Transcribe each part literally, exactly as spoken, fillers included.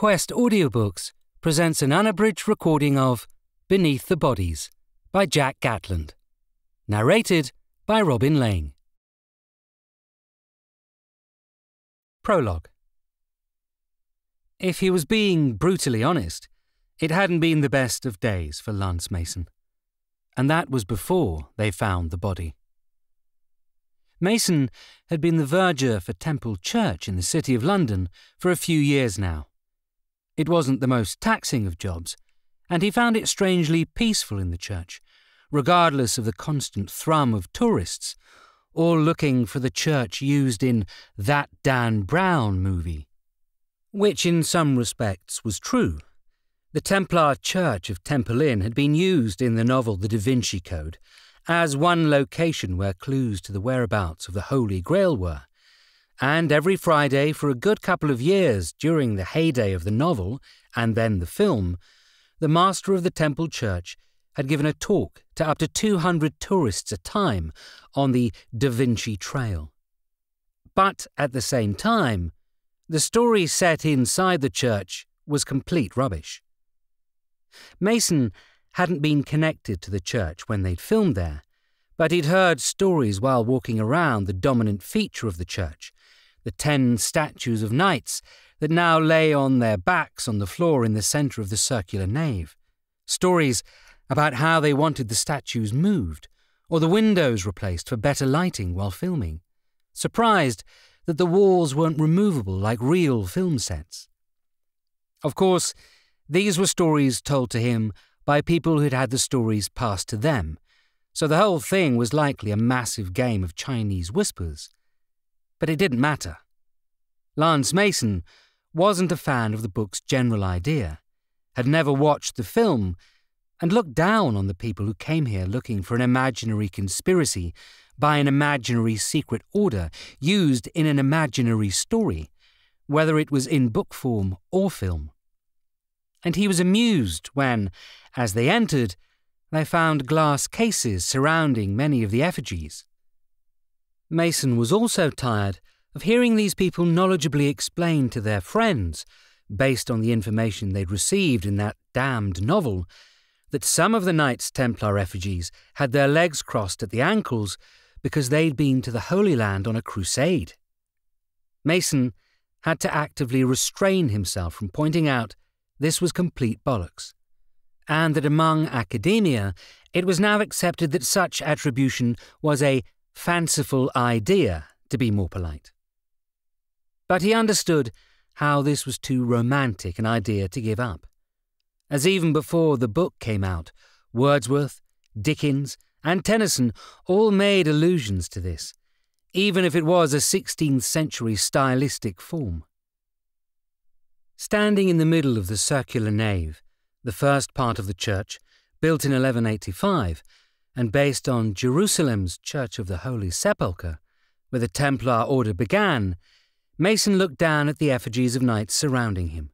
Quest Audiobooks presents an unabridged recording of Beneath the Bodies by Jack Gatland. Narrated by Robin Laing. Prologue. If he was being brutally honest, it hadn't been the best of days for Lance Mason. And that was before they found the body. Mason had been the verger for Temple Church in the City of London for a few years now. It wasn't the most taxing of jobs, and he found it strangely peaceful in the church, regardless of the constant thrum of tourists, all looking for the church used in That Dan Brown movie. Which in some respects was true. The Templar Church of Temple Inn had been used in the novel The Da Vinci Code as one location where clues to the whereabouts of the Holy Grail were, and every Friday for a good couple of years during the heyday of the novel and then the film, the master of the Temple Church had given a talk to up to two hundred tourists a time on the Da Vinci Trail. But at the same time, the story set inside the church was complete rubbish. Mason hadn't been connected to the church when they'd filmed there, but he'd heard stories while walking around the dominant feature of the church, the ten statues of knights that now lay on their backs on the floor in the centre of the circular nave. Stories about how they wanted the statues moved, or the windows replaced for better lighting while filming. Surprised that the walls weren't removable like real film sets. Of course, these were stories told to him by people who'd had the stories passed to them, so the whole thing was likely a massive game of Chinese whispers. But it didn't matter. Lance Mason wasn't a fan of the book's general idea, had never watched the film, and looked down on the people who came here looking for an imaginary conspiracy by an imaginary secret order used in an imaginary story, whether it was in book form or film. And he was amused when, as they entered, they found glass cases surrounding many of the effigies. Mason was also tired of hearing these people knowledgeably explain to their friends, based on the information they'd received in that damned novel, that some of the Knights Templar effigies had their legs crossed at the ankles because they'd been to the Holy Land on a crusade. Mason had to actively restrain himself from pointing out this was complete bollocks, and that among academia it was now accepted that such attribution was a fanciful idea, to be more polite. But he understood how this was too romantic an idea to give up, as even before the book came out, Wordsworth, Dickens, and Tennyson all made allusions to this, even if it was a sixteenth century stylistic form. Standing in the middle of the circular nave, the first part of the church, built in eleven eighty-five, and based on Jerusalem's Church of the Holy Sepulchre, where the Templar order began, Mason looked down at the effigies of knights surrounding him.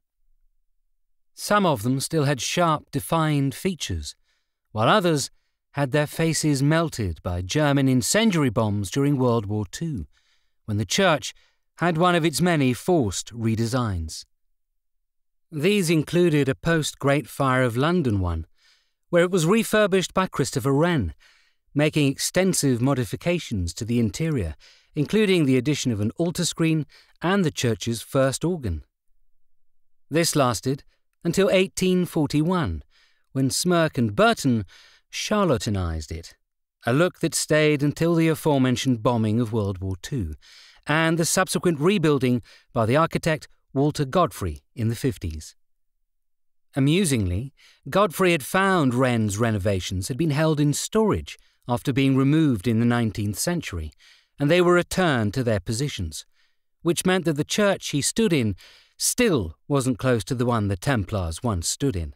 Some of them still had sharp, defined features, while others had their faces melted by German incendiary bombs during World War Two, when the church had one of its many forced redesigns. These included a post-Great Fire of London one, where it was refurbished by Christopher Wren, making extensive modifications to the interior, including the addition of an altar screen and the church's first organ. This lasted until eighteen forty-one, when Smirke and Burton charlatanised it, a look that stayed until the aforementioned bombing of World War Two, and the subsequent rebuilding by the architect Walter Godfrey in the fifties. Amusingly, Godfrey had found Wren's renovations had been held in storage after being removed in the nineteenth century, and they were returned to their positions, which meant that the church he stood in still wasn't close to the one the Templars once stood in.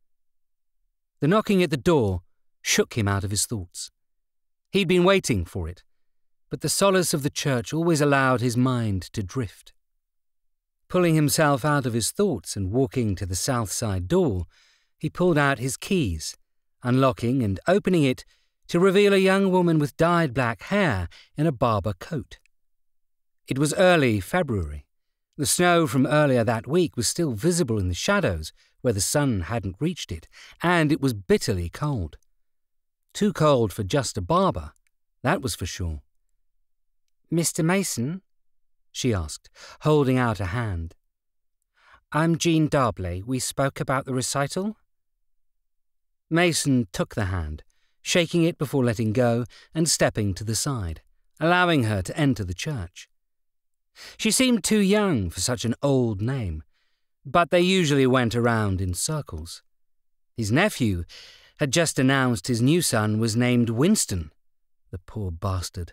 The knocking at the door shook him out of his thoughts. He'd been waiting for it, but the solace of the church always allowed his mind to drift. Pulling himself out of his thoughts and walking to the south side door, he pulled out his keys, unlocking and opening it to reveal a young woman with dyed black hair in a Barber coat. It was early February, The snow from earlier that week was still visible in the shadows where the sun hadn't reached it, and it was bitterly cold. Too cold for just a barber, that was for sure. "Mister Mason?" she asked, holding out a hand. "I'm Jean Darbley. We spoke about the recital." Mason took the hand, shaking it before letting go and stepping to the side, allowing her to enter the church. She seemed too young for such an old name, but they usually went around in circles. His nephew had just announced his new son was named Winston, the poor bastard.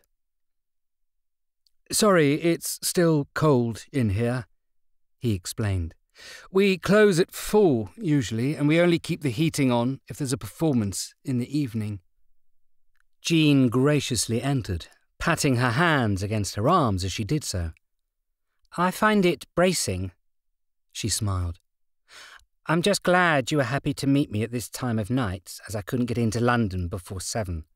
"Sorry, it's still cold in here," he explained. "We close at four, usually, and we only keep the heating on if there's a performance in the evening." Jean graciously entered, patting her hands against her arms as she did so. "I find it bracing," she smiled. "I'm just glad you were happy to meet me at this time of night, as I couldn't get into London before seven."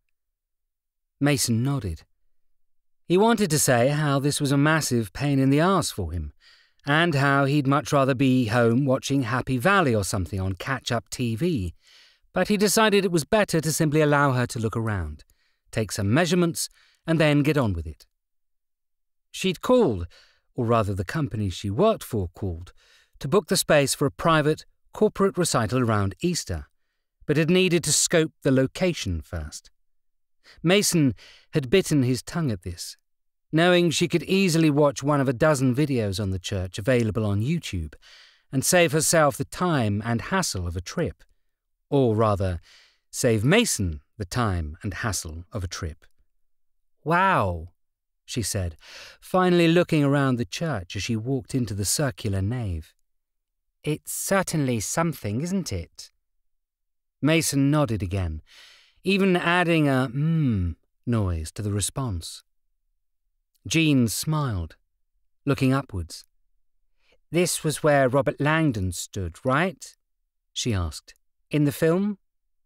Mason nodded. He wanted to say how this was a massive pain in the arse for him, and how he'd much rather be home watching Happy Valley or something on catch-up T V, but he decided it was better to simply allow her to look around, take some measurements, and then get on with it. She'd called, or rather the company she worked for called, to book the space for a private, corporate recital around Easter, but had needed to scope the location first. Mason had bitten his tongue at this, knowing she could easily watch one of a dozen videos on the church available on YouTube and save herself the time and hassle of a trip. Or rather, save Mason the time and hassle of a trip. "Wow," she said, finally looking around the church as she walked into the circular nave. "It's certainly something, isn't it?" Mason nodded again, even adding a mmm noise to the response. Jean smiled, looking upwards. "This was where Robert Langdon stood, right?" she asked. "In the film?"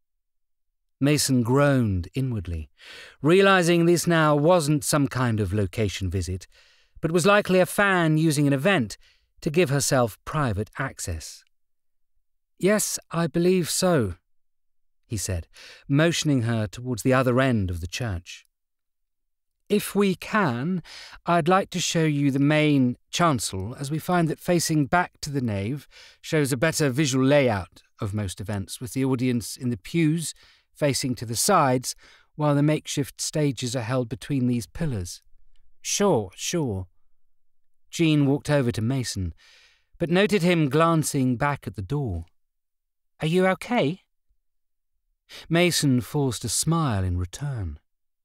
Mason groaned inwardly, realizing this now wasn't some kind of location visit, but was likely a fan using an event to give herself private access. "Yes, I believe so," he said, motioning her towards the other end of the church. "If we can, I'd like to show you the main chancel, as we find that facing back to the nave shows a better visual layout of most events, with the audience in the pews facing to the sides, while the makeshift stages are held between these pillars." "Sure, sure." Jean walked over to Mason, but noted him glancing back at the door. "Are you okay?" Mason forced a smile in return.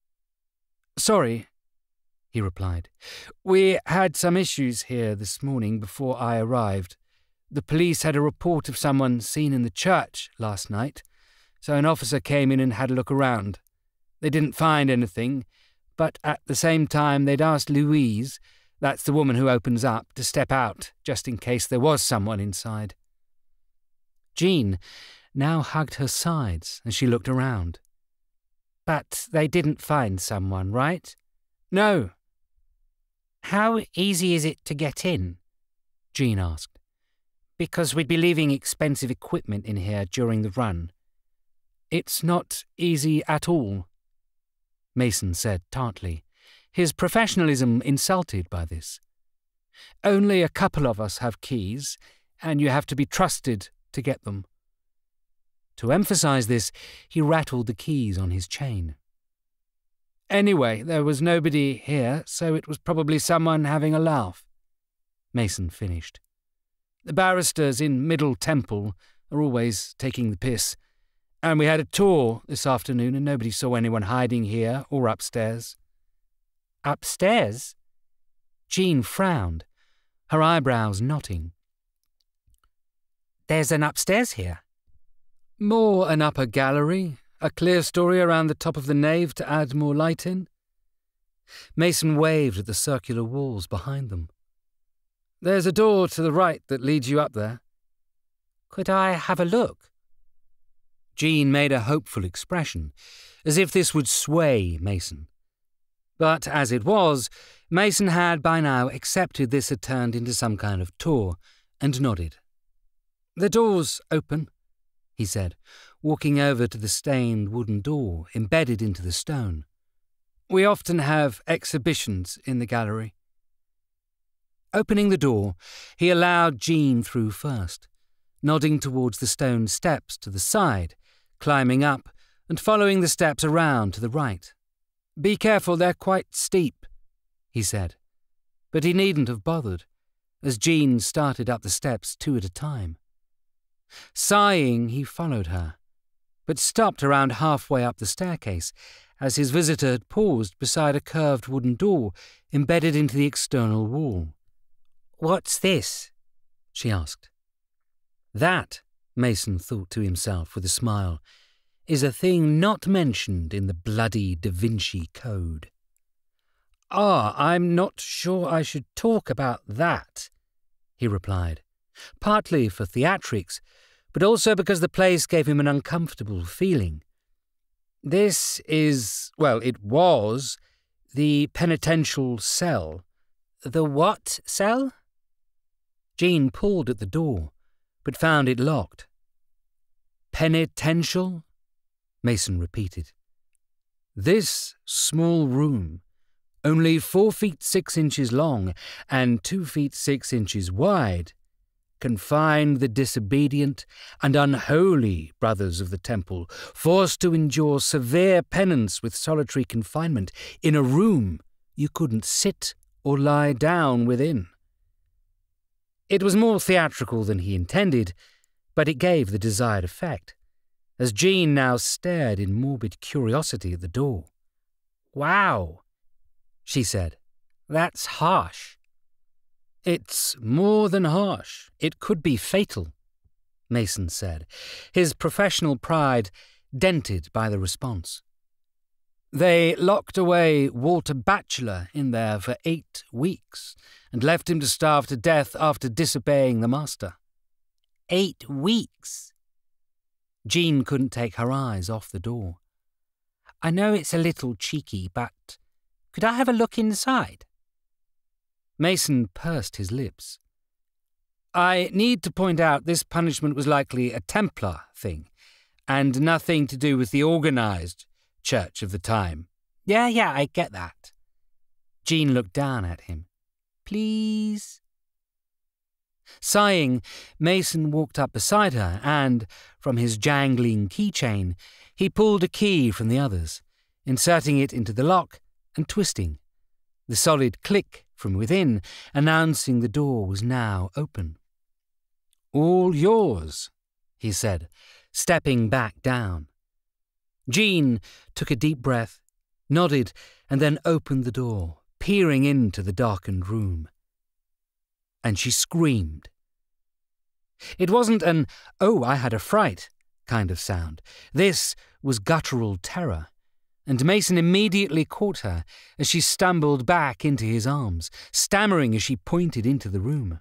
"Sorry," he replied. "We had some issues here this morning before I arrived. The police had a report of someone seen in the church last night, so an officer came in and had a look around. They didn't find anything, but at the same time they'd asked Louise, that's the woman who opens up, to step out, just in case there was someone inside." Jean now hugged her sides as she looked around. "But they didn't find someone, right?" "No." "How easy is it to get in?" Jean asked. "Because we'd be leaving expensive equipment in here during the run." "It's not easy at all," Mason said tartly, his professionalism insulted by this. "Only a couple of us have keys, and you have to be trusted to get them." To emphasize this, he rattled the keys on his chain. "Anyway, there was nobody here, so it was probably someone having a laugh," Mason finished. "The barristers in Middle Temple are always taking the piss. And we had a tour this afternoon and nobody saw anyone hiding here or upstairs." "Upstairs?" Jean frowned, her eyebrows knotting. "There's an upstairs here?" "More an upper gallery, a clear story around the top of the nave to add more light in." Mason waved at the circular walls behind them. "There's a door to the right that leads you up there." "Could I have a look?" Jean made a hopeful expression, as if this would sway Mason. But as it was, Mason had by now accepted this had turned into some kind of tour, and nodded. "The door's open," he said, walking over to the stained wooden door embedded into the stone. "We often have exhibitions in the gallery." Opening the door, he allowed Jean through first, nodding towards the stone steps to the side, climbing up and following the steps around to the right. "Be careful, they're quite steep," he said, but he needn't have bothered, as Jean started up the steps two at a time. Sighing, he followed her, but stopped around halfway up the staircase as his visitor had paused beside a curved wooden door embedded into the external wall. "What's this?" she asked. "That," Mason thought to himself with a smile, "is a thing not mentioned in the bloody Da Vinci Code." "Ah, I'm not sure I should talk about that," he replied, partly for theatrics, but also because the place gave him an uncomfortable feeling. "This is, well, it was, the penitential cell." "The what cell?" Jean pulled at the door, but found it locked. "Penitential?" Mason repeated. "This small room, only four feet six inches long and two feet six inches wide, confined the disobedient and unholy brothers of the temple, forced to endure severe penance with solitary confinement in a room you couldn't sit or lie down within." It was more theatrical than he intended, but it gave the desired effect, as Jean now stared in morbid curiosity at the door. "Wow," she said. "That's harsh." "It's more than harsh. It could be fatal," Mason said, his professional pride dented by the response. "They locked away Walter Batchelor in there for eight weeks and left him to starve to death after disobeying the master." Eight weeks? Jean couldn't take her eyes off the door. "I know it's a little cheeky, but could I have a look inside?" Mason pursed his lips. "I need to point out this punishment was likely a Templar thing, and nothing to do with the organised church of the time." Yeah, yeah, I get that." Jean looked down at him. "Please?" Sighing, Mason walked up beside her and, from his jangling keychain, he pulled a key from the others, inserting it into the lock and twisting. The solid click from within, announcing the door was now open. "All yours," he said, stepping back down. Jean took a deep breath, nodded, and then opened the door, peering into the darkened room. And she screamed. It wasn't an "oh, I had a fright" kind of sound. This was guttural terror, and Mason immediately caught her as she stumbled back into his arms, stammering as she pointed into the room.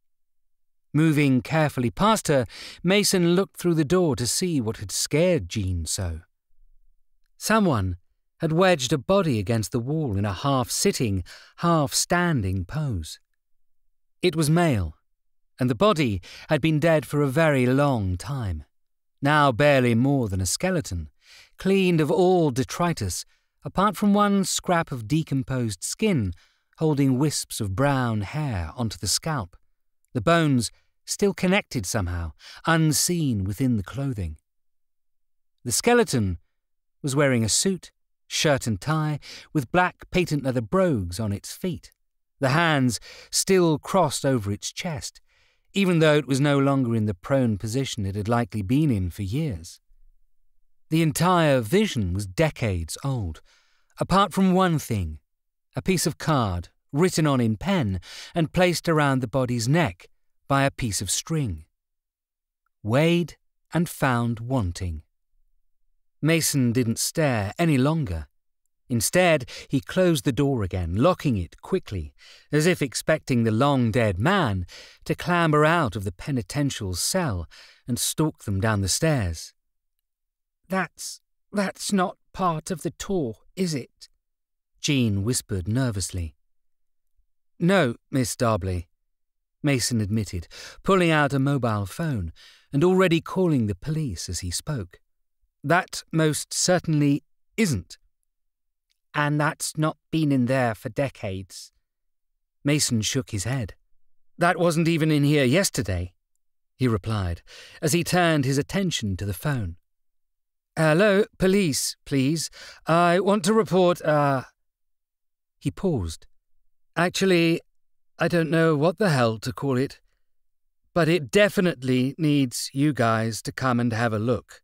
Moving carefully past her, Mason looked through the door to see what had scared Jean so. Someone had wedged a body against the wall in a half-sitting, half-standing pose. It was male, and the body had been dead for a very long time, now barely more than a skeleton, cleaned of all detritus, apart from one scrap of decomposed skin holding wisps of brown hair onto the scalp, the bones still connected somehow, unseen within the clothing. The skeleton was wearing a suit, shirt and tie, with black patent leather brogues on its feet, the hands still crossed over its chest, even though it was no longer in the prone position it had likely been in for years. The entire vision was decades old, apart from one thing, a piece of card written on in pen and placed around the body's neck by a piece of string. Weighed and found wanting. Mason didn't stare any longer. Instead, he closed the door again, locking it quickly, as if expecting the long-dead man to clamber out of the penitential cell and stalk them down the stairs. That's... that's not part of the tour, is it?" Jean whispered nervously. "No, Miss Darbley," Mason admitted, pulling out a mobile phone and already calling the police as he spoke. "That most certainly isn't." "And that's not been in there for decades." Mason shook his head. "That wasn't even in here yesterday," he replied, as he turned his attention to the phone. "Hello, police, please. I want to report, uh... He paused. "Actually, I don't know what the hell to call it, but it definitely needs you guys to come and have a look."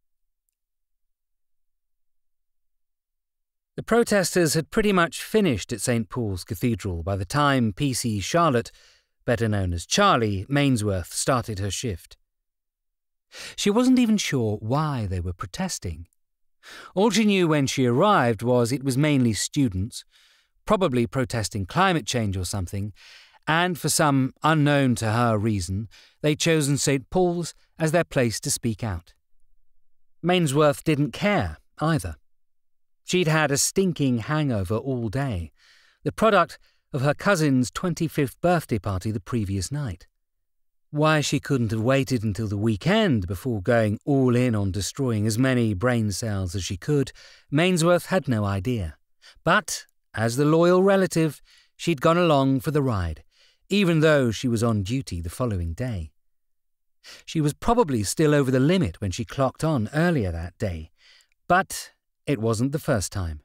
The protesters had pretty much finished at Saint Paul's Cathedral by the time P C Charlotte, better known as Charlie, Mainsworth, started her shift. She wasn't even sure why they were protesting. All she knew when she arrived was it was mainly students, probably protesting climate change or something, and for some unknown to her reason, they'd chosen Saint Paul's as their place to speak out. Mainsworth didn't care either. She'd had a stinking hangover all day, the product of her cousin's twenty-fifth birthday party the previous night. Why she couldn't have waited until the weekend before going all in on destroying as many brain cells as she could, Mainsworth had no idea. But, as the loyal relative, she'd gone along for the ride, even though she was on duty the following day. She was probably still over the limit when she clocked on earlier that day, but it wasn't the first time.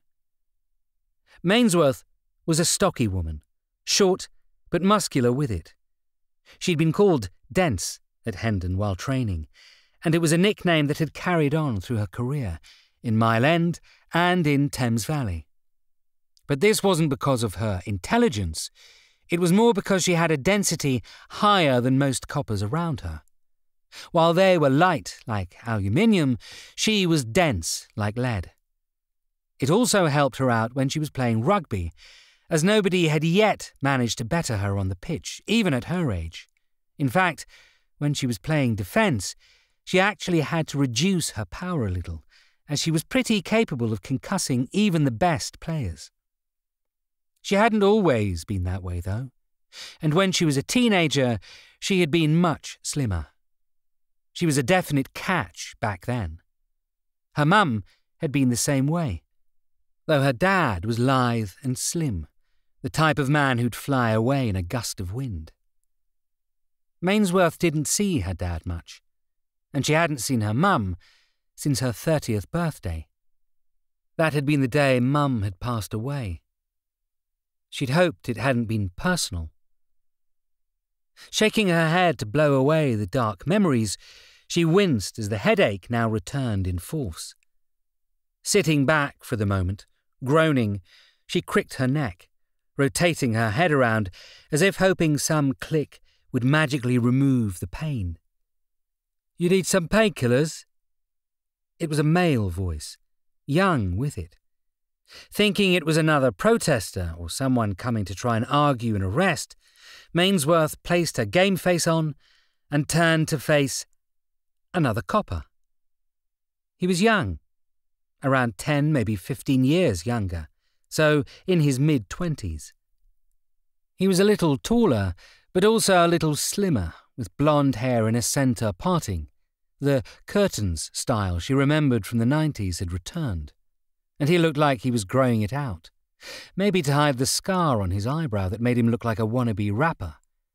Mainsworth was a stocky woman, short but muscular with it. She'd been called Dense at Hendon while training, and it was a nickname that had carried on through her career in Mile End and in Thames Valley. But this wasn't because of her intelligence. It was more because she had a density higher than most coppers around her. While they were light like aluminium, she was dense like lead. It also helped her out when she was playing rugby, as nobody had yet managed to better her on the pitch, even at her age. In fact, when she was playing defence, she actually had to reduce her power a little, as she was pretty capable of concussing even the best players. She hadn't always been that way, though, and when she was a teenager, she had been much slimmer. She was a definite catch back then. Her mum had been the same way, though her dad was lithe and slim, the type of man who'd fly away in a gust of wind. Mainsworth didn't see her dad much, and she hadn't seen her mum since her thirtieth birthday. That had been the day Mum had passed away. She'd hoped it hadn't been personal. Shaking her head to blow away the dark memories, she winced as the headache now returned in force. Sitting back for the moment, groaning, she cricked her neck, rotating her head around as if hoping some click would magically remove the pain. "You need some painkillers?" It was a male voice, young with it. Thinking it was another protester or someone coming to try and argue an arrest, Mainsworth placed her game face on and turned to face another copper. He was young, around ten, maybe fifteen years younger, so in his mid-twenties. He was a little taller, but also a little slimmer, with blonde hair in a centre parting. The curtains style she remembered from the nineties had returned, and he looked like he was growing it out, maybe to hide the scar on his eyebrow that made him look like a wannabe rapper.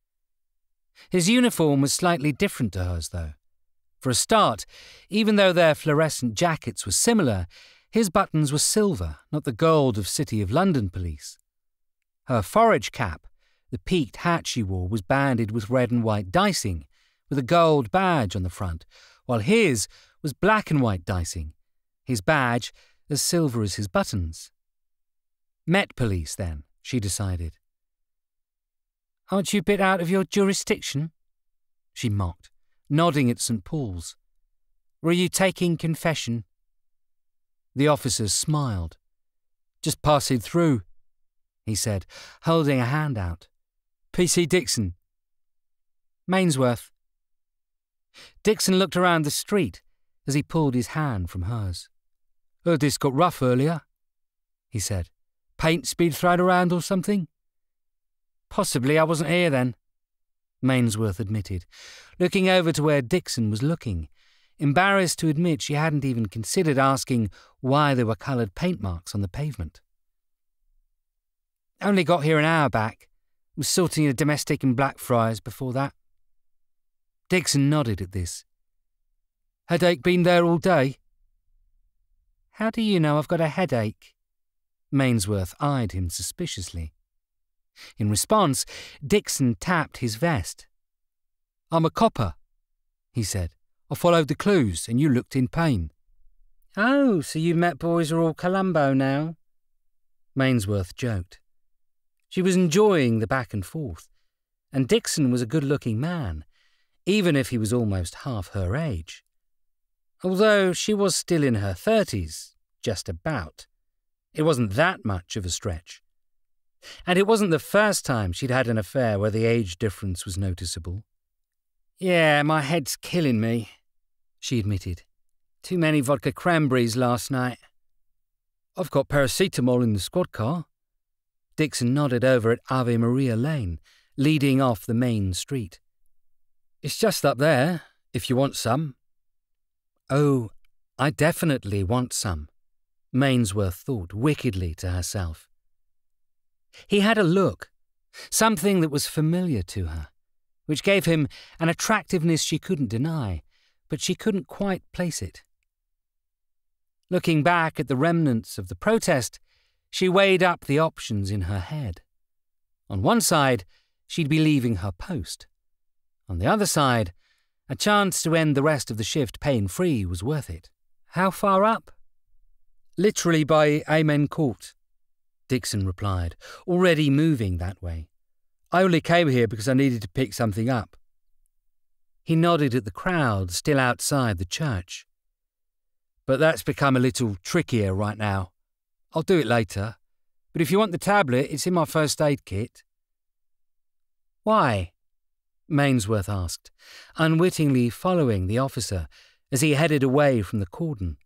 His uniform was slightly different to hers, though. For a start, even though their fluorescent jackets were similar, his buttons were silver, not the gold of City of London police. Her forage cap, the peaked hat she wore, was banded with red and white dicing, with a gold badge on the front, while his was black and white dicing, his badge as silver as his buttons. Met Police, then, she decided. "Aren't you a bit out of your jurisdiction?" she mocked, nodding at Saint Paul's. "Were you taking confession?" The officer smiled. "Just passing through," he said, holding a hand out. "P C Dixon." "Mainsworth." Dixon looked around the street as he pulled his hand from hers. "Heard this got rough earlier," he said, Paint's been thrown around or something? Possibly, I wasn't here then, Mainsworth admitted, looking over to where Dixon was looking, embarrassed to admit she hadn't even considered asking why there were coloured paint marks on the pavement. Only got here an hour back. Was sorting a domestic in Blackfriars before that. Dixon nodded at this. Headache been there all day? How do you know I've got a headache? Mainsworth eyed him suspiciously. In response, Dixon tapped his vest. I'm a copper, he said. I followed the clues and you looked in pain. Oh, so you Met boys are all Columbo now? Mainsworth joked. She was enjoying the back and forth, and Dixon was a good-looking man, even if he was almost half her age. Although she was still in her thirties, just about. It wasn't that much of a stretch. And it wasn't the first time she'd had an affair where the age difference was noticeable. Yeah, my head's killing me, she admitted. Too many vodka cranberries last night. I've got paracetamol in the squad car. Dixon nodded over at Ave Maria Lane, leading off the main street. It's just up there, if you want some. Oh, I definitely want some, Mainsworth thought wickedly to herself. He had a look, something that was familiar to her, which gave him an attractiveness she couldn't deny, but she couldn't quite place it. Looking back at the remnants of the protest, she weighed up the options in her head. On one side, she'd be leaving her post. On the other side, a chance to end the rest of the shift pain-free was worth it. How far up? Literally by Amen Court, Dixon replied, already moving that way. I only came here because I needed to pick something up. He nodded at the crowd still outside the church. But that's become a little trickier right now. I'll do it later, but if you want the tablet, it's in my first aid kit. Why? Mainsworth asked, unwittingly following the officer as he headed away from the cordon.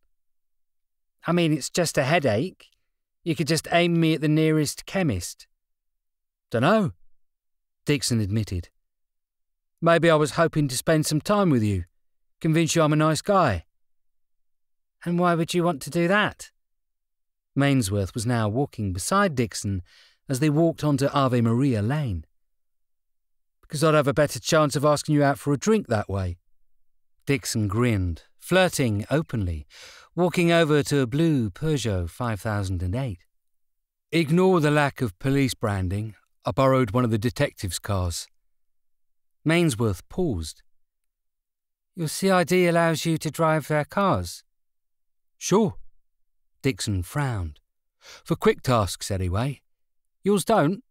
I mean, it's just a headache. You could just aim me at the nearest chemist. Dunno, Dixon admitted. Maybe I was hoping to spend some time with you, convince you I'm a nice guy. And why would you want to do that? Mainsworth was now walking beside Dixon as they walked onto Ave Maria Lane. Because I'd have a better chance of asking you out for a drink that way. Dixon grinned, flirting openly, walking over to a blue Peugeot five thousand eight. Ignore the lack of police branding. I borrowed one of the detectives' cars. Mainsworth paused. Your C I D allows you to drive their cars? Sure. Dixon frowned. For quick tasks, anyway. Yours don't?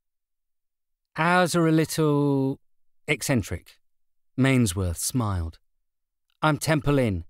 Ours are a little eccentric. Mainsworth smiled. I'm Temple Inn.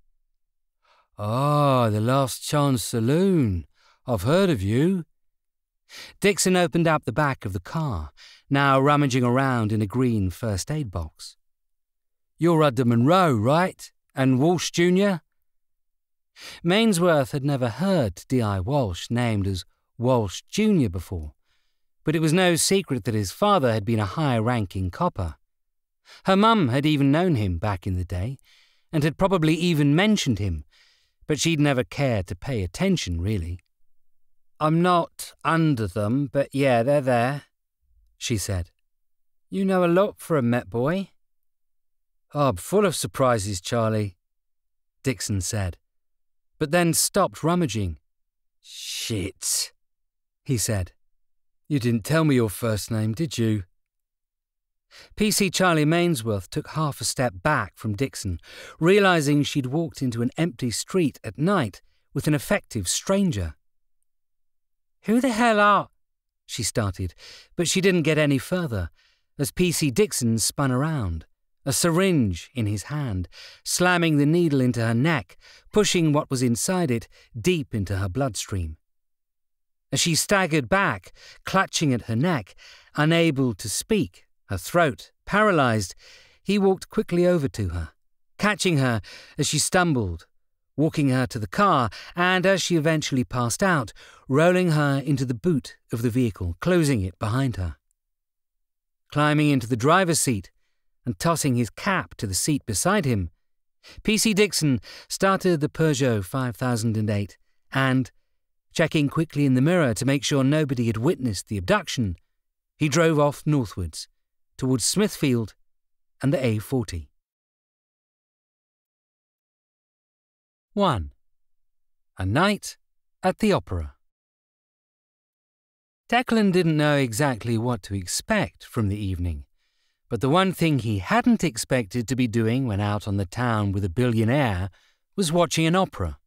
Ah, the Last Chance Saloon. I've heard of you. Dixon opened up the back of the car, now rummaging around in a green first aid box. You're Rudder Monroe, right? And Walsh Junior? Mainsworth had never heard D I Walsh named as Walsh Junior before, but it was no secret that his father had been a high-ranking copper. Her mum had even known him back in the day, and had probably even mentioned him, but she'd never cared to pay attention, really. I'm not under them, but yeah, they're there, she said. You know a lot for a Met boy. Oh, I'm full of surprises, Charlie, Dixon said, but then stopped rummaging. Shit, he said. You didn't tell me your first name, did you? P C Charlie Mainsworth took half a step back from Dixon, realising she'd walked into an empty street at night with an effective stranger. Who the hell are... she started, but she didn't get any further, as P C Dixon spun around, a syringe in his hand, slamming the needle into her neck, pushing what was inside it deep into her bloodstream. As she staggered back, clutching at her neck, unable to speak, her throat paralysed, he walked quickly over to her, catching her as she stumbled, walking her to the car, and as she eventually passed out, rolling her into the boot of the vehicle, closing it behind her. Climbing into the driver's seat and tossing his cap to the seat beside him, P C Dixon started the Peugeot five thousand eight and, checking quickly in the mirror to make sure nobody had witnessed the abduction, he drove off northwards, towards Smithfield and the A forty. one. A Night at the Opera. Declan didn't know exactly what to expect from the evening, but the one thing he hadn't expected to be doing when out on the town with a billionaire was watching an opera.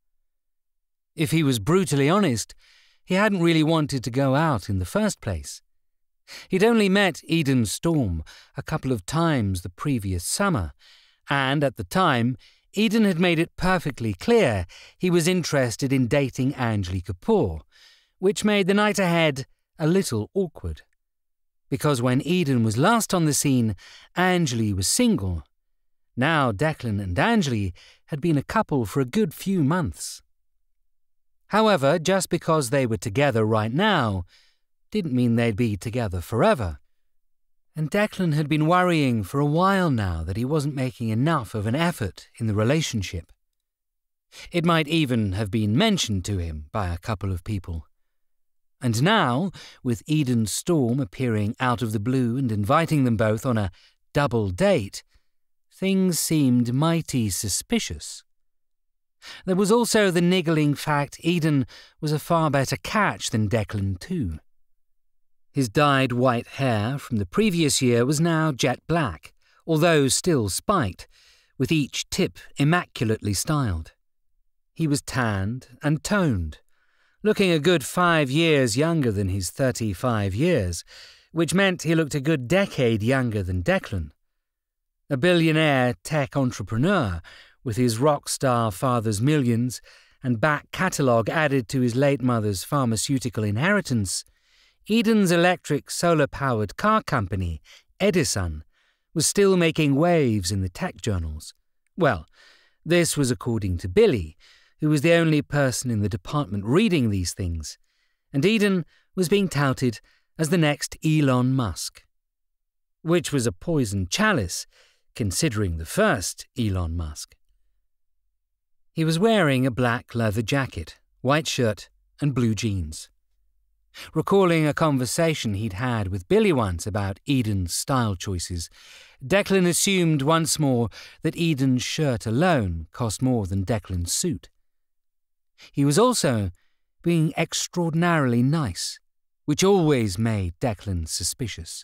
If he was brutally honest, he hadn't really wanted to go out in the first place. He'd only met Eden Storm a couple of times the previous summer, and at the time, Eden had made it perfectly clear he was interested in dating Anjali Kapoor, which made the night ahead a little awkward. Because when Eden was last on the scene, Anjali was single. Now Declan and Anjali had been a couple for a good few months. However, just because they were together right now didn't mean they'd be together forever. And Declan had been worrying for a while now that he wasn't making enough of an effort in the relationship. It might even have been mentioned to him by a couple of people. And now, with Eden Storm appearing out of the blue and inviting them both on a double date, things seemed mighty suspicious. There was also the niggling fact Eden was a far better catch than Declan too. His dyed white hair from the previous year was now jet black, although still spiked, with each tip immaculately styled. He was tanned and toned, looking a good five years younger than his thirty-five years, which meant he looked a good decade younger than Declan. A billionaire tech entrepreneur, with his rock star father's millions and back catalogue added to his late mother's pharmaceutical inheritance, Eden's electric solar-powered car company, Edison, was still making waves in the tech journals. Well, this was according to Billy, who was the only person in the department reading these things, and Eden was being touted as the next Elon Musk. Which was a poisoned chalice, considering the first Elon Musk. He was wearing a black leather jacket, white shirt, and blue jeans. Recalling a conversation he'd had with Billy once about Eden's style choices, Declan assumed once more that Eden's shirt alone cost more than Declan's suit. He was also being extraordinarily nice, which always made Declan suspicious.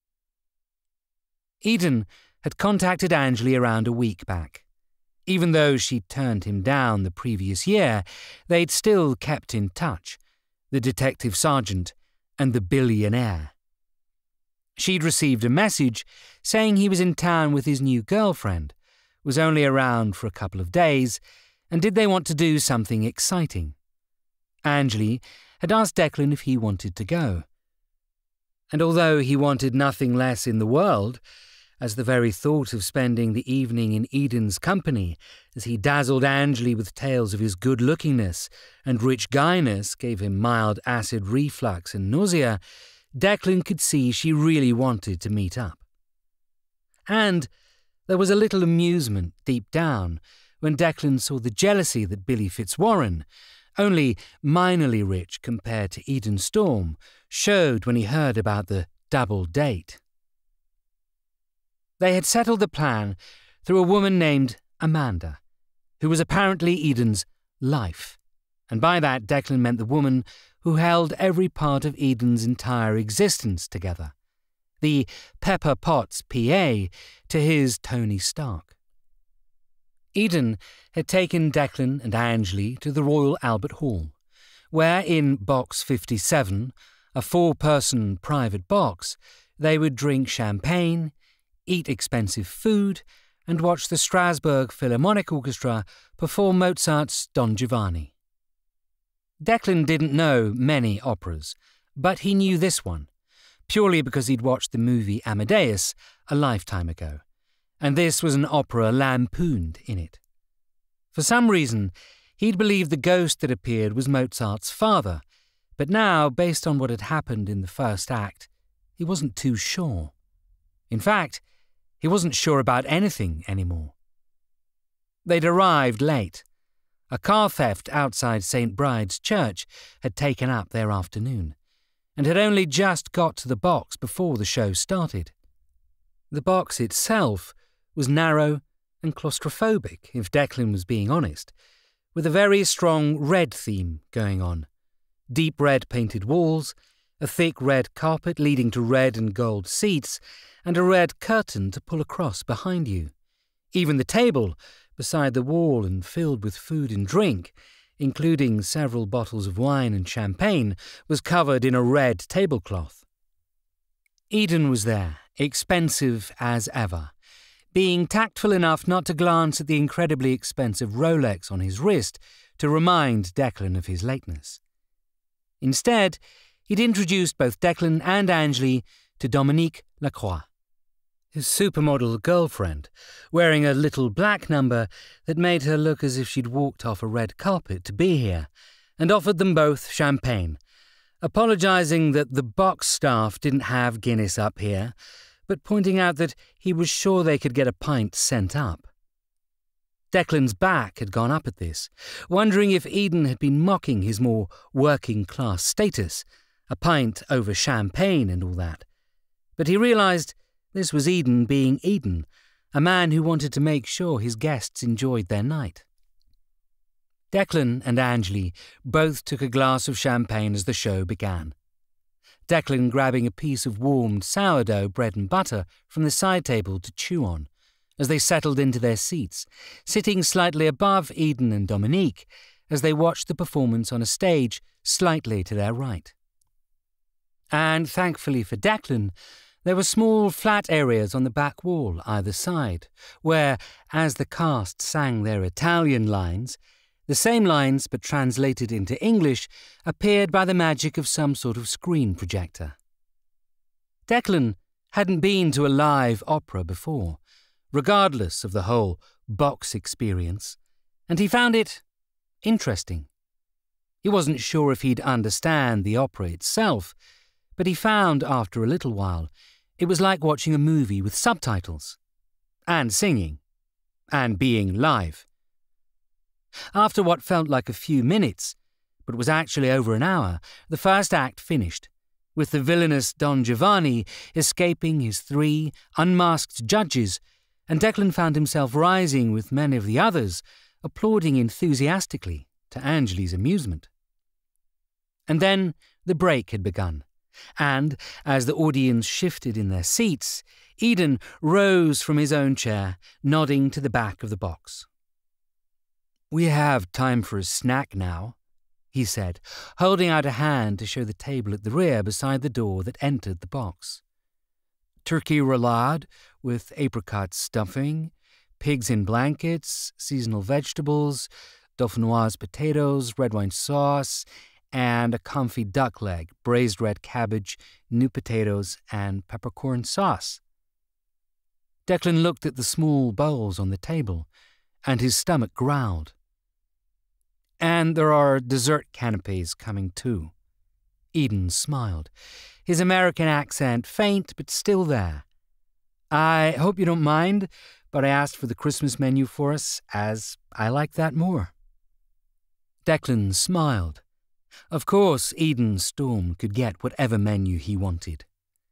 Eden had contacted Anjali around a week back. Even though she'd turned him down the previous year, they'd still kept in touch, the detective sergeant and the billionaire. She'd received a message saying he was in town with his new girlfriend, was only around for a couple of days, and did they want to do something exciting. Anjali had asked Declan if he wanted to go. And although he wanted nothing less in the world, as the very thought of spending the evening in Eden's company, as he dazzled Anjali with tales of his good-lookingness and rich guyness gave him mild acid reflux and nausea, Declan could see she really wanted to meet up. And there was a little amusement deep down when Declan saw the jealousy that Billy Fitzwarren, only minorly rich compared to Eden Storm, showed when he heard about the double date. They had settled the plan through a woman named Amanda, who was apparently Eden's life, and by that Declan meant the woman who held every part of Eden's entire existence together, the Pepper Potts P A to his Tony Stark. Eden had taken Declan and Anjali to the Royal Albert Hall, where in Box fifty-seven, a four-person private box, they would drink champagne, eat expensive food, and watch the Strasbourg Philharmonic Orchestra perform Mozart's Don Giovanni. Declan didn't know many operas, but he knew this one, purely because he'd watched the movie Amadeus a lifetime ago, and this was an opera lampooned in it. For some reason, he'd believed the ghost that appeared was Mozart's father, but now, based on what had happened in the first act, he wasn't too sure. In fact, he wasn't sure about anything anymore. They'd arrived late. A car theft outside Saint Bride's Church had taken up their afternoon, and had only just got to the box before the show started. The box itself was narrow and claustrophobic, if Declan was being honest, with a very strong red theme going on. Deep red painted walls, a thick red carpet leading to red and gold seats, and a red curtain to pull across behind you. Even the table, beside the wall and filled with food and drink, including several bottles of wine and champagne, was covered in a red tablecloth. Eden was there, expensive as ever, being tactful enough not to glance at the incredibly expensive Rolex on his wrist to remind Declan of his lateness. Instead, he'd introduced both Declan and Angeli to Dominique Lacroix, his supermodel girlfriend, wearing a little black number that made her look as if she'd walked off a red carpet to be here, and offered them both champagne, apologising that the box staff didn't have Guinness up here, but pointing out that he was sure they could get a pint sent up. Declan's back had gone up at this, wondering if Eden had been mocking his more working-class status, a pint over champagne and all that. But he realised this was Eden being Eden, a man who wanted to make sure his guests enjoyed their night. Declan and Angeli both took a glass of champagne as the show began. Declan grabbing a piece of warmed sourdough bread and butter from the side table to chew on, as they settled into their seats, sitting slightly above Eden and Dominique as they watched the performance on a stage slightly to their right. And thankfully for Declan, there were small flat areas on the back wall either side, where, as the cast sang their Italian lines, the same lines but translated into English appeared by the magic of some sort of screen projector. Declan hadn't been to a live opera before, regardless of the whole box experience, and he found it interesting. He wasn't sure if he'd understand the opera itself, but he found, after a little while, it was like watching a movie with subtitles, and singing, and being live. After what felt like a few minutes, but was actually over an hour, the first act finished, with the villainous Don Giovanni escaping his three unmasked judges, and Declan found himself rising with many of the others, applauding enthusiastically, to Angeli's amusement. And then the break had begun, and, as the audience shifted in their seats, Eden rose from his own chair, nodding to the back of the box. "We have time for a snack now," he said, holding out a hand to show the table at the rear beside the door that entered the box. "Turkey roulade with apricot stuffing, pigs in blankets, seasonal vegetables, dauphinoise potatoes, red wine sauce, and a comfy duck leg, braised red cabbage, new potatoes, and peppercorn sauce." Declan looked at the small bowls on the table, and his stomach growled. "And there are dessert canapes coming too." Eden smiled, his American accent faint but still there. "I hope you don't mind, but I asked for the Christmas menu for us, as I like that more." Declan smiled. Of course, Eden Storm could get whatever menu he wanted.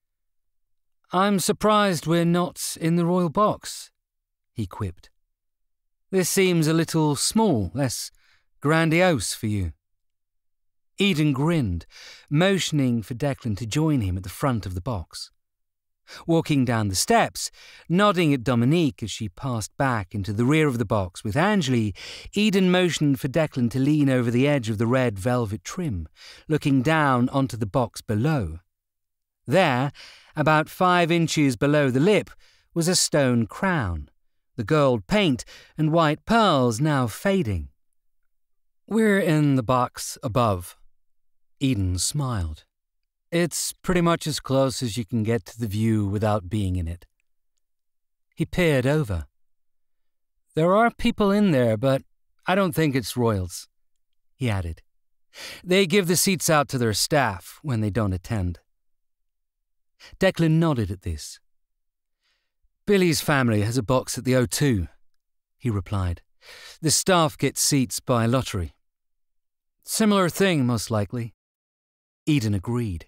"I'm surprised we're not in the royal box," he quipped. "This seems a little small, less grandiose for you." Eden grinned, motioning for Declan to join him at the front of the box. Walking down the steps, nodding at Dominique as she passed back into the rear of the box with Angeli, Eden motioned for Declan to lean over the edge of the red velvet trim, looking down onto the box below. There, about five inches below the lip, was a stone crown, the gold paint and white pearls now fading. "We're in the box above." Eden smiled. "It's pretty much as close as you can get to the view without being in it." He peered over. "There are people in there, but I don't think it's royals," he added. "They give the seats out to their staff when they don't attend." Declan nodded at this. "Billy's family has a box at the O two, he replied. "The staff gets seats by lottery." "Similar thing, most likely," Eden agreed.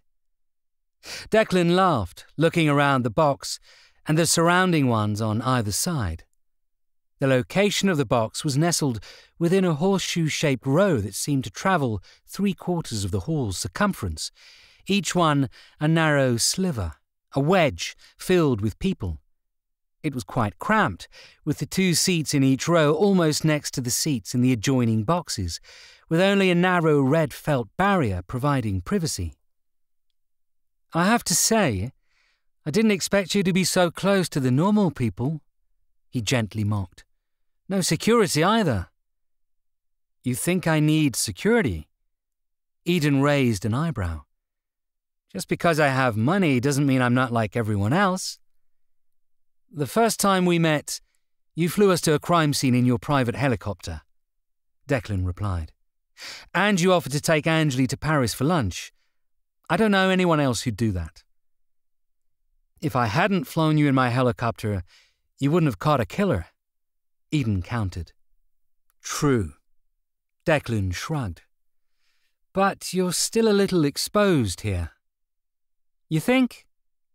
Declan laughed, looking around the box and the surrounding ones on either side. The location of the box was nestled within a horseshoe-shaped row that seemed to travel three-quarters of the hall's circumference, each one a narrow sliver, a wedge filled with people. It was quite cramped, with the two seats in each row almost next to the seats in the adjoining boxes, with only a narrow red felt barrier providing privacy. "I have to say, I didn't expect you to be so close to the normal people," he gently mocked. "No security either." "You think I need security?" Eden raised an eyebrow. "Just because I have money doesn't mean I'm not like everyone else." "The first time we met, you flew us to a crime scene in your private helicopter," Declan replied. "And you offered to take Angeli to Paris for lunch. I don't know anyone else who'd do that." "If I hadn't flown you in my helicopter, you wouldn't have caught a killer," Eden countered. "True," Declan shrugged. "But you're still a little exposed here." "You think?"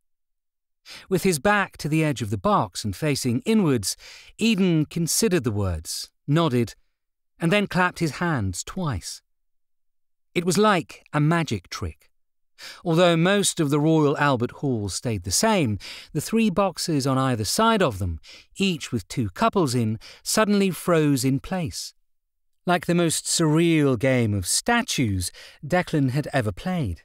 With his back to the edge of the box and facing inwards, Eden considered the words, nodded, and then clapped his hands twice. It was like a magic trick. Although most of the Royal Albert Hall stayed the same, the three boxes on either side of them, each with two couples in, suddenly froze in place. Like the most surreal game of statues Declan had ever played.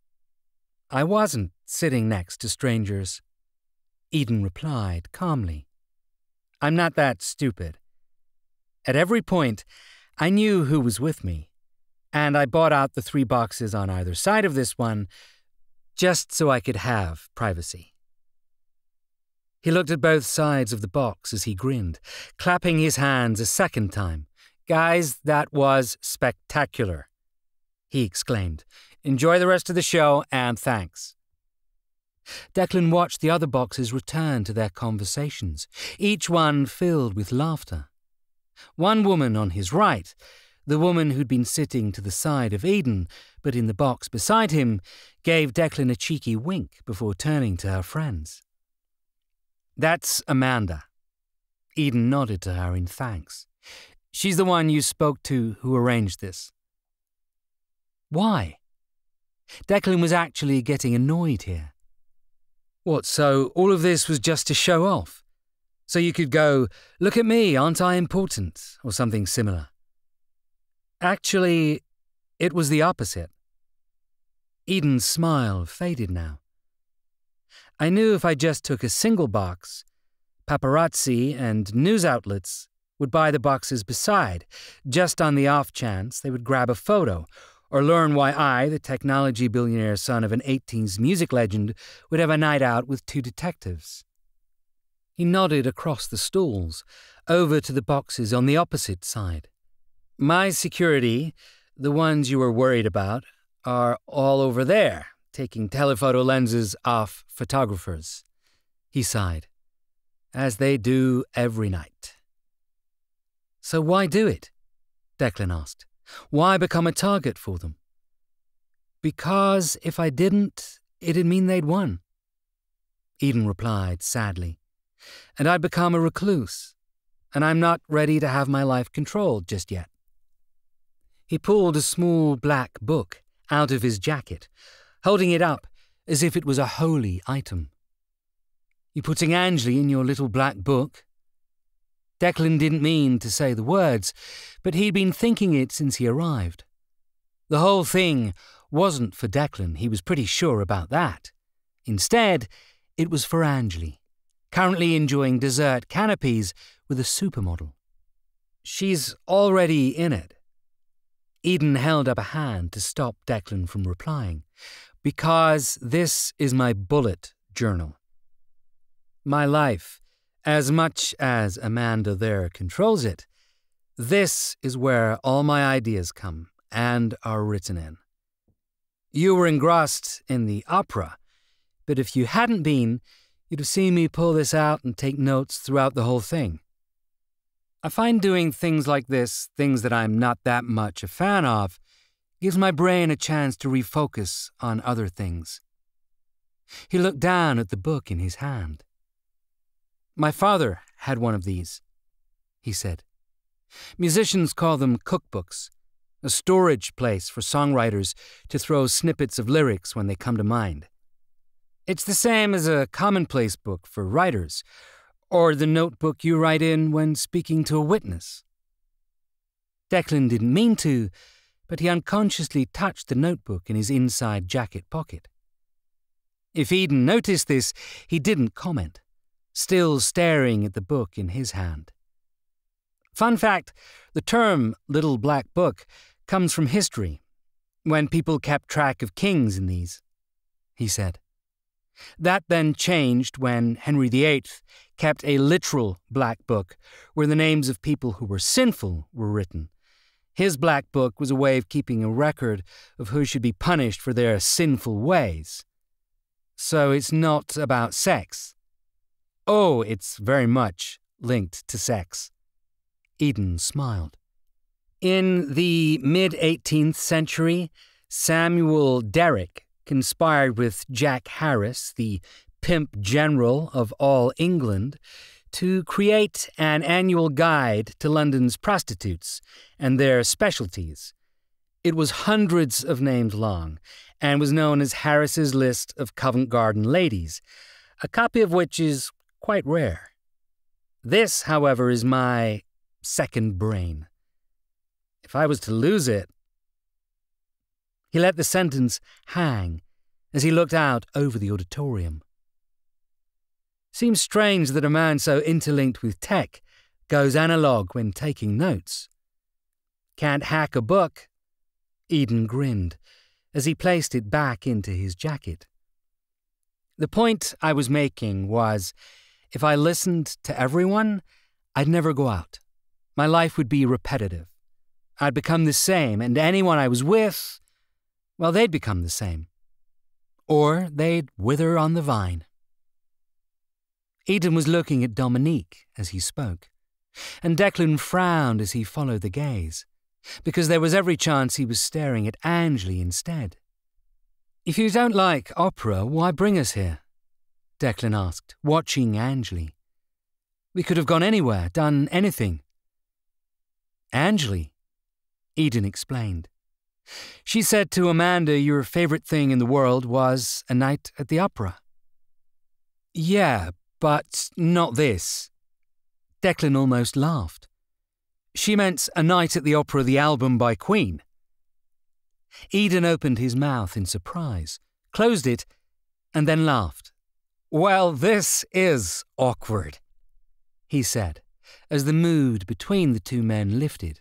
"I wasn't sitting next to strangers," Eden replied calmly. "I'm not that stupid. At every point, I knew who was with me, and I bought out the three boxes on either side of this one just so I could have privacy." He looked at both sides of the box as he grinned, clapping his hands a second time. "Guys, that was spectacular," he exclaimed. "Enjoy the rest of the show, and thanks." Declan watched the other boxes return to their conversations, each one filled with laughter. One woman on his right, the woman who'd been sitting to the side of Eden, but in the box beside him, gave Declan a cheeky wink before turning to her friends. "That's Amanda." Eden nodded to her in thanks. "She's the one you spoke to who arranged this." "Why?" Declan was actually getting annoyed here. "What, so all of this was just to show off? So you could go, 'Look at me, aren't I important?' or something similar?" "Actually, it was the opposite." Eden's smile faded now. "I knew if I just took a single box, paparazzi and news outlets would buy the boxes beside, just on the off chance they would grab a photo or learn why I, the technology billionaire son of an eighties music legend, would have a night out with two detectives." He nodded across the stalls, over to the boxes on the opposite side. "My security, the ones you were worried about, are all over there, taking telephoto lenses off photographers," he sighed, "as they do every night." "So why do it?" Declan asked. "Why become a target for them?" "Because if I didn't, it'd mean they'd won," Eden replied sadly. "And I'd become a recluse, and I'm not ready to have my life controlled just yet." He pulled a small black book out of his jacket, holding it up as if it was a holy item. "You putting Angeli in your little black book?" Declan didn't mean to say the words, but he'd been thinking it since he arrived. The whole thing wasn't for Declan, he was pretty sure about that. Instead, it was for Angeli, currently enjoying dessert canopies with a supermodel. "She's already in it." Eden held up a hand to stop Declan from replying. "Because this is my bullet journal. My life, as much as Amanda there controls it, This is where all my ideas come and are written in. You were engrossed in the opera, but if you hadn't been, you'd have seen me pull this out and take notes throughout the whole thing. I find doing things like this, things that I'm not that much a fan of, gives my brain a chance to refocus on other things. He looked down at the book in his hand. My father had one of these, he said. Musicians call them cookbooks, a storage place for songwriters to throw snippets of lyrics when they come to mind. It's the same as a commonplace book for writers, or the notebook you write in when speaking to a witness. Declan didn't mean to, but he unconsciously touched the notebook in his inside jacket pocket. If Eden noticed this, he didn't comment, still staring at the book in his hand. Fun fact, the term Little Black Book comes from history, when people kept track of kings in these, he said. That then changed when Henry the Eighth kept a literal black book where the names of people who were sinful were written. His black book was a way of keeping a record of who should be punished for their sinful ways. So it's not about sex. Oh, it's very much linked to sex. Eden smiled. In the mid-eighteenth century, Samuel Derrick conspired with Jack Harris, the pimp general of all England, to create an annual guide to London's prostitutes and their specialties. It was hundreds of names long and was known as Harris's List of Covent Garden Ladies, a copy of which is quite rare. This, however, is my second brain. If I was to lose it... He let the sentence hang as he looked out over the auditorium. Seems strange that a man so interlinked with tech goes analog when taking notes. Can't hack a book? Eden grinned as he placed it back into his jacket. The point I was making was, if I listened to everyone, I'd never go out. My life would be repetitive. I'd become the same, and anyone I was with, well, they'd become the same. Or they'd wither on the vine. Eden was looking at Dominique as he spoke, and Declan frowned as he followed the gaze, because there was every chance he was staring at Angley instead. If you don't like opera, why bring us here? Declan asked, watching Angley. We could have gone anywhere, done anything. Angley, Eden explained. She said to Amanda your favourite thing in the world was a night at the opera. Yeah, but not this. Declan almost laughed. She meant A Night at the Opera, the album by Queen. Eden opened his mouth in surprise, closed it, and then laughed. Well, this is awkward, he said, as the mood between the two men lifted.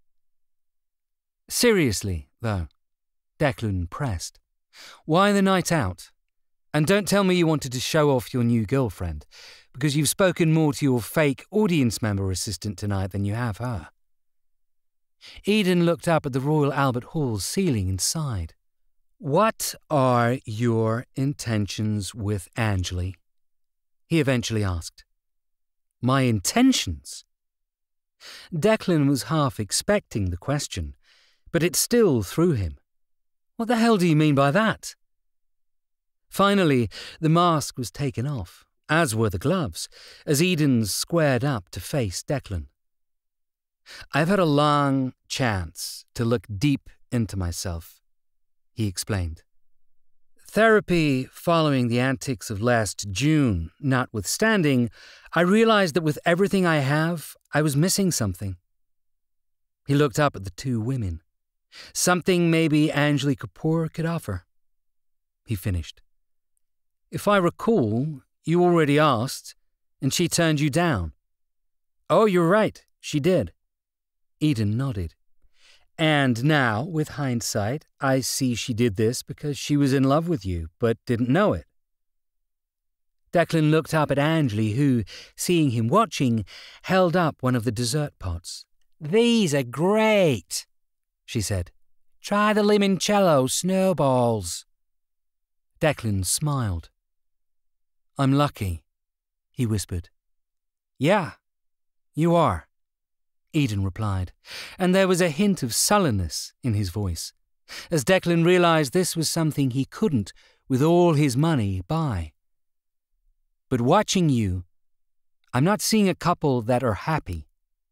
Seriously, though, Declan pressed. Why the night out? And don't tell me you wanted to show off your new girlfriend, because you've spoken more to your fake audience member assistant tonight than you have her. Eden looked up at the Royal Albert Hall's ceiling and sighed. What are your intentions with Angley? He eventually asked. My intentions? Declan was half expecting the question, but it still threw him. What the hell do you mean by that? Finally, the mask was taken off, as were the gloves, as Eden squared up to face Declan. I've had a long chance to look deep into myself, he explained. Therapy following the antics of last June notwithstanding, I realized that with everything I have, I was missing something. He looked up at the two women. Something maybe Anjali Kapoor could offer. He finished. If I recall, you already asked, and she turned you down. Oh, you're right, she did. Eden nodded. And now, with hindsight, I see she did this because she was in love with you, but didn't know it. Declan looked up at Anjali, who, seeing him watching, held up one of the dessert pots. "These are great," she said. "Try the limoncello snowballs." Declan smiled. "I'm lucky," he whispered. "Yeah, you are," Eden replied, and there was a hint of sullenness in his voice, as Declan realised this was something he couldn't, with all his money, buy. "But watching you, I'm not seeing a couple that are happy."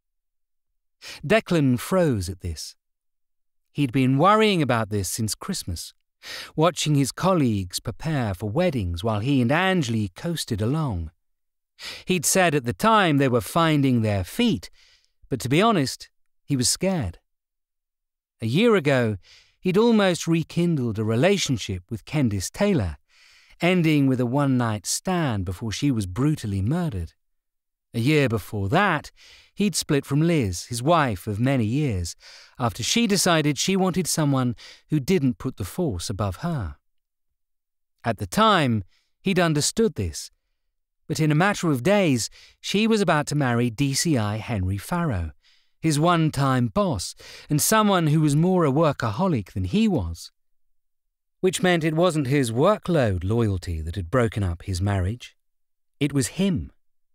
Declan froze at this. He'd been worrying about this since Christmas, watching his colleagues prepare for weddings while he and Angley coasted along. He'd said at the time they were finding their feet, but to be honest, he was scared. A year ago, he'd almost rekindled a relationship with Candice Taylor, ending with a one-night stand before she was brutally murdered. A year before that, he'd split from Liz, his wife of many years, after she decided she wanted someone who didn't put the force above her. At the time, he'd understood this, but in a matter of days, she was about to marry D C I Henry Farrow, his one-time boss, and someone who was more a workaholic than he was. Which meant it wasn't his workload loyalty that had broken up his marriage. It was him.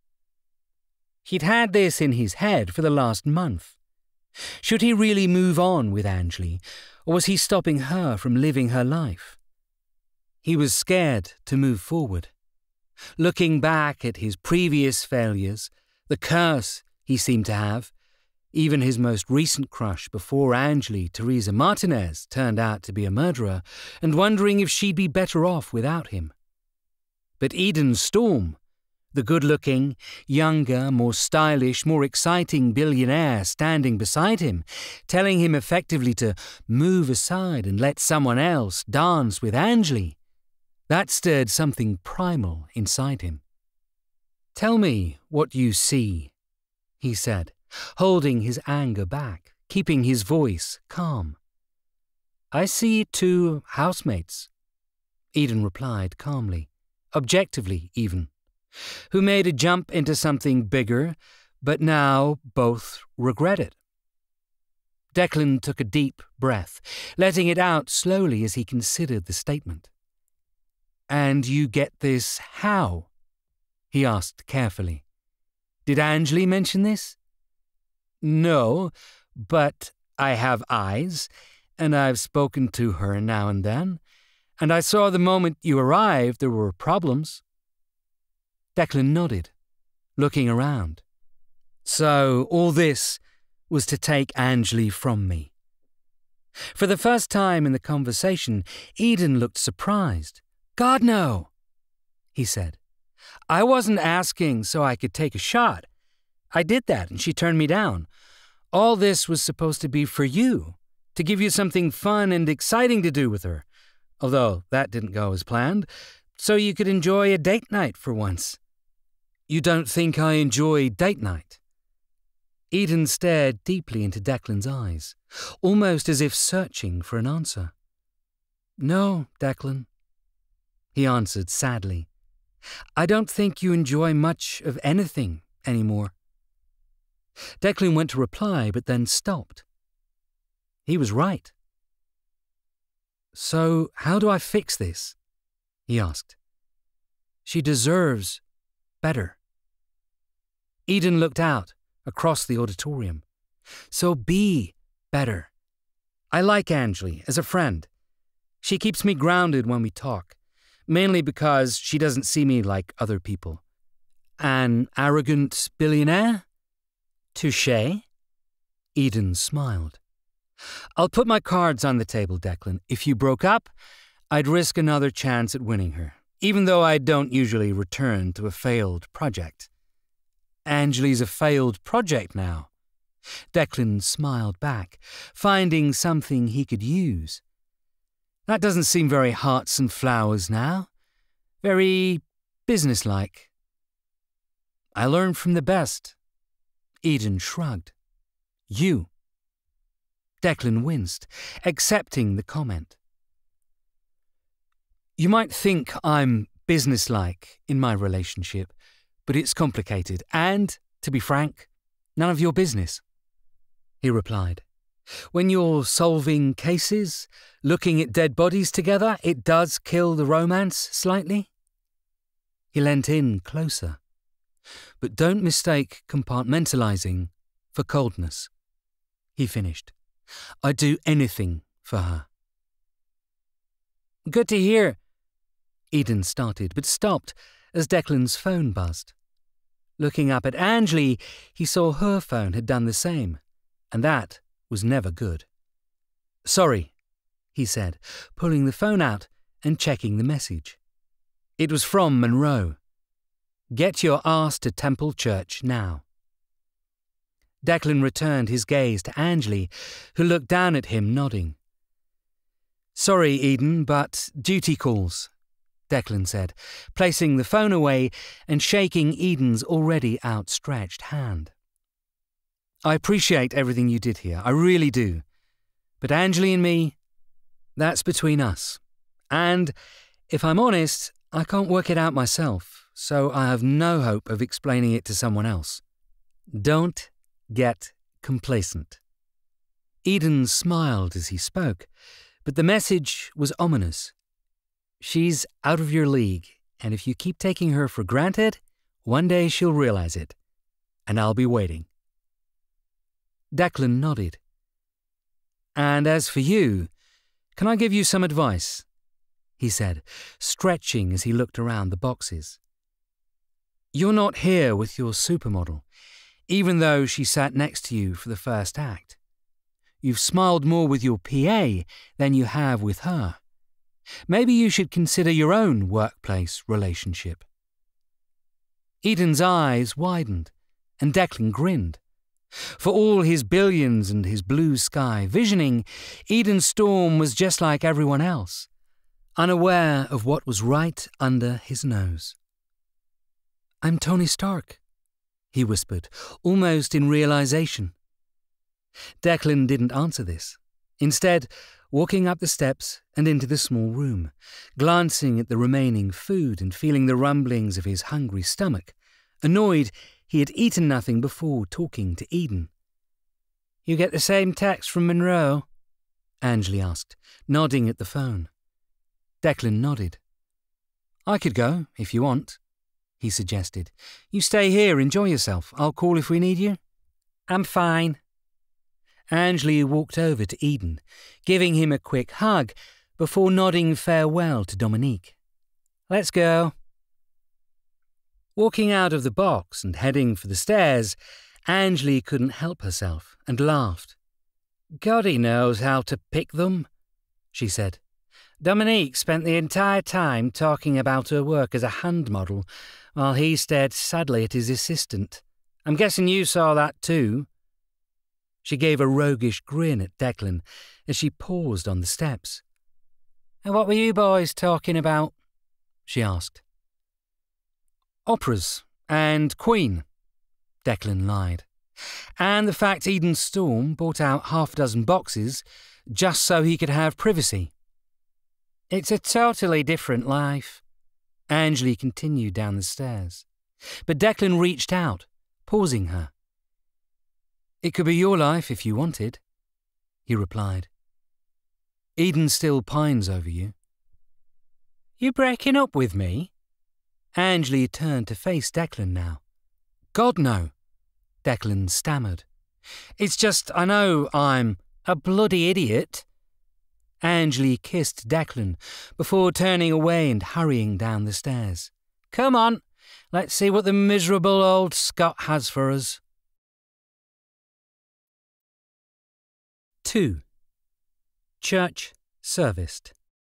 He'd had this in his head for the last month. Should he really move on with Angley, or was he stopping her from living her life? He was scared to move forward. Looking back at his previous failures, the curse he seemed to have, even his most recent crush before Angley, Teresa Martinez, turned out to be a murderer, and wondering if she'd be better off without him. But Eden Storm, the good-looking, younger, more stylish, more exciting billionaire standing beside him, telling him effectively to move aside and let someone else dance with Angley, that stirred something primal inside him. "Tell me what you see," he said, holding his anger back, keeping his voice calm. "I see two housemates," Eden replied calmly, objectively even, "who made a jump into something bigger, but now both regret it." Declan took a deep breath, letting it out slowly as he considered the statement. "And you get this how?" he asked carefully. "Did Angley mention this?" "No, but I have eyes, and I've spoken to her now and then, and I saw the moment you arrived there were problems." Declan nodded, looking around. "So all this was to take Angley from me." For the first time in the conversation, Eden looked surprised. "God, no," he said. "I wasn't asking so I could take a shot. I did that and she turned me down. All this was supposed to be for you, to give you something fun and exciting to do with her, although that didn't go as planned, so you could enjoy a date night for once." "You don't think I enjoy date night?" Eden stared deeply into Declan's eyes, almost as if searching for an answer. "No, Declan," he answered sadly. "I don't think you enjoy much of anything anymore." Declan went to reply, but then stopped. He was right. "So how do I fix this?" he asked. "She deserves better." Eden looked out across the auditorium. "So be better. I like Angley as a friend. She keeps me grounded when we talk, mainly because she doesn't see me like other people. An arrogant billionaire? Touché?" Eden smiled. "I'll put my cards on the table, Declan. If you broke up, I'd risk another chance at winning her, even though I don't usually return to a failed project." "Angley's a failed project now." Declan smiled back, finding something he could use. "That doesn't seem very hearts and flowers now. Very businesslike." "I learned from the best." Eden shrugged. "You." Declan winced, accepting the comment. "You might think I'm businesslike in my relationship, but it's complicated and, to be frank, none of your business." he replied. When you're solving cases, looking at dead bodies together, it does kill the romance slightly. He leant in closer. But don't mistake compartmentalizing for coldness, he finished. I'd do anything for her. Good to hear, Eden started, but stopped as Declan's phone buzzed. Looking up at Angelie, he saw her phone had done the same, and that was never good. Sorry, he said, pulling the phone out and checking the message. It was from Monroe. Get your ass to Temple Church now. Declan returned his gaze to Angelie, who looked down at him, nodding. Sorry, Eden, but duty calls, Declan said, placing the phone away and shaking Eden's already outstretched hand. I appreciate everything you did here, I really do. But Angelie and me, that's between us. And, if I'm honest, I can't work it out myself, so I have no hope of explaining it to someone else. Don't get complacent. Eden smiled as he spoke, but the message was ominous. She's out of your league, and if you keep taking her for granted, one day she'll realize it, and I'll be waiting. Declan nodded. And as for you, can I give you some advice? He said, stretching as he looked around the boxes. You're not here with your supermodel, even though she sat next to you for the first act. You've smiled more with your P A than you have with her. Maybe you should consider your own workplace relationship. Eden's eyes widened, and Declan grinned. For all his billions and his blue sky visioning, Eden Storm was just like everyone else, unaware of what was right under his nose. I'm Tony Stark, he whispered, almost in realization. Declan didn't answer this. Instead, walking up the steps and into the small room, glancing at the remaining food and feeling the rumblings of his hungry stomach, annoyed he had eaten nothing before talking to Eden. You get the same text from Monroe? Angelie asked, nodding at the phone. Declan nodded. I could go, if you want, he suggested. You stay here, enjoy yourself. I'll call if we need you. I'm fine. Angelie walked over to Eden, giving him a quick hug before nodding farewell to Dominique. Let's go. Walking out of the box and heading for the stairs, Angelie couldn't help herself and laughed. God, he knows how to pick them, she said. Dominique spent the entire time talking about her work as a hand model, while he stared sadly at his assistant. I'm guessing you saw that too. She gave a roguish grin at Declan as she paused on the steps. And what were you boys talking about? She asked. Operas and Queen, Declan lied. And the fact Eden Storm bought out half a dozen boxes just so he could have privacy. It's a totally different life, Angelie continued down the stairs. But Declan reached out, pausing her. It could be your life if you wanted, he replied. Eden still pines over you. You breaking up with me? Angelie turned to face Declan now. God, no, Declan stammered. It's just, I know I'm a bloody idiot. Angelie kissed Declan before turning away and hurrying down the stairs. Come on, let's see what the miserable old Scot has for us. two. Church Serviced.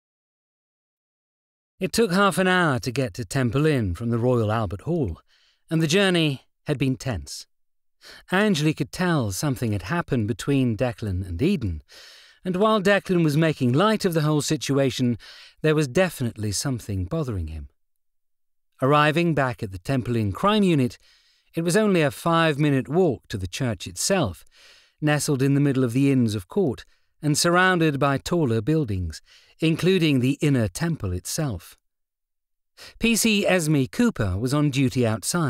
It took half an hour to get to Temple Inn from the Royal Albert Hall, and the journey had been tense. Angelie could tell something had happened between Declan and Eden, and while Declan was making light of the whole situation, there was definitely something bothering him. Arriving back at the Temple Inn crime unit, it was only a five-minute walk to the church itself, nestled in the middle of the Inns of Court and surrounded by taller buildings, including the inner temple itself. P C Esme Cooper was on duty outside,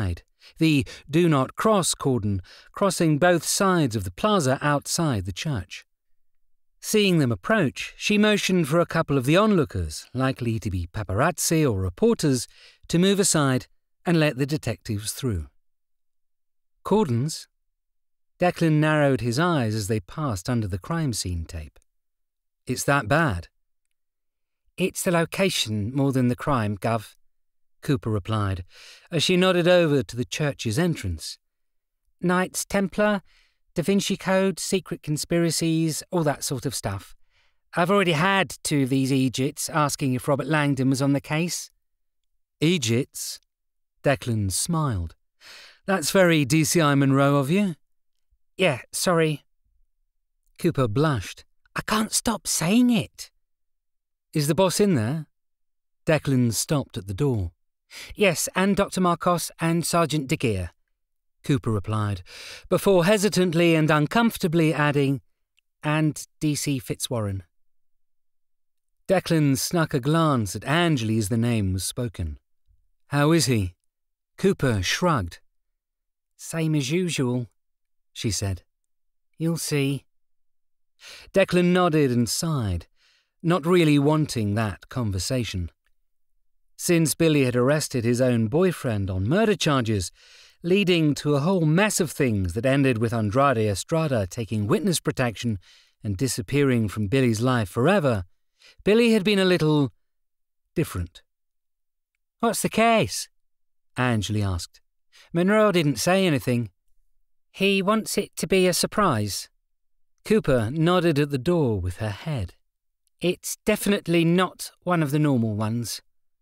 the do not cross cordon crossing both sides of the plaza outside the church. Seeing them approach, she motioned for a couple of the onlookers, likely to be paparazzi or reporters, to move aside and let the detectives through. Cordons? Declan narrowed his eyes as they passed under the crime scene tape. It's that bad? It's the location more than the crime, Gov, Cooper replied, as she nodded over to the church's entrance. Knights Templar, Da Vinci Code, secret conspiracies, all that sort of stuff. I've already had two of these Egypts asking if Robert Langdon was on the case. Egypts? Declan smiled. That's very D C I Monroe of you. Yeah, sorry. Cooper blushed. I can't stop saying it. Is the boss in there? Declan stopped at the door. Yes, and Doctor Marcos and Sergeant De Geer, Cooper replied, before hesitantly and uncomfortably adding, and D C Fitzwarren. Declan snuck a glance at Angeli as the name was spoken. How is he? Cooper shrugged. Same as usual, she said. You'll see. Declan nodded and sighed, not really wanting that conversation. Since Billy had arrested his own boyfriend on murder charges, leading to a whole mess of things that ended with Andrade Estrada taking witness protection and disappearing from Billy's life forever, Billy had been a little different. What's the case? Angeli asked. Monroe didn't say anything. He wants it to be a surprise. Cooper nodded at the door with her head. It's definitely not one of the normal ones.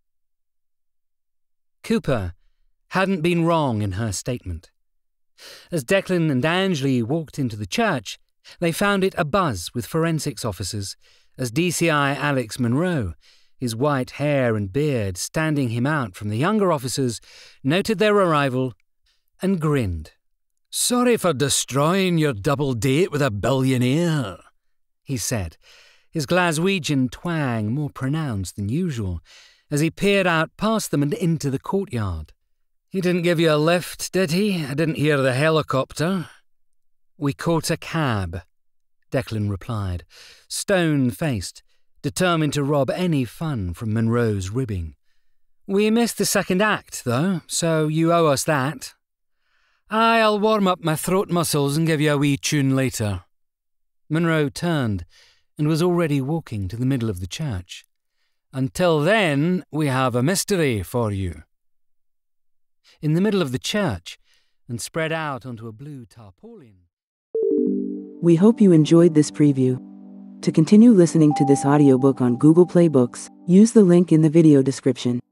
Cooper hadn't been wrong in her statement. As Declan and Angeli walked into the church, they found it abuzz with forensics officers, as D C I Alex Monroe, his white hair and beard standing him out from the younger officers, noted their arrival and grinned. Sorry for destroying your double date with a billionaire, he said, his Glaswegian twang more pronounced than usual, as he peered out past them and into the courtyard. He didn't give you a lift, did he? I didn't hear the helicopter. We caught a cab, Declan replied, stone-faced, determined to rob any fun from Monroe's ribbing. We missed the second act, though, so you owe us that. Aye, I'll warm up my throat muscles and give you a wee tune later. Monroe turned and was already walking to the middle of the church. Until then, we have a mystery for you. In the middle of the church, and spread out onto a blue tarpaulin. We hope you enjoyed this preview. To continue listening to this audiobook on Google Play Books, use the link in the video description.